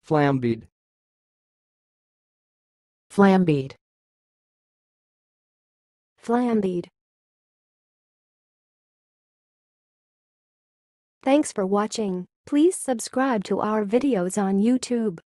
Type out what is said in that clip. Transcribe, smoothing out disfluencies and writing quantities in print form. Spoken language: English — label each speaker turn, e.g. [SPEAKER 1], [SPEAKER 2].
[SPEAKER 1] flambéed,
[SPEAKER 2] flambéed,
[SPEAKER 3] flambéed. Thanks for watching. Please subscribe to our videos on YouTube.